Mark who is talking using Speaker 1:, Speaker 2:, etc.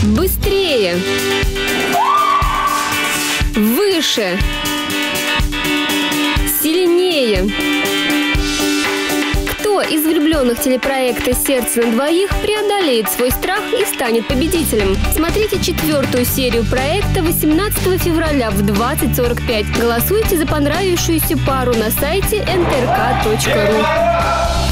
Speaker 1: Быстрее! Выше! Сильнее! Кто из влюбленных телепроекта «Сердце на двоих» преодолеет свой страх и станет победителем? Смотрите 4-ю серию проекта 18 февраля в 20:45. Голосуйте за понравившуюся пару на сайте ntrk.ru.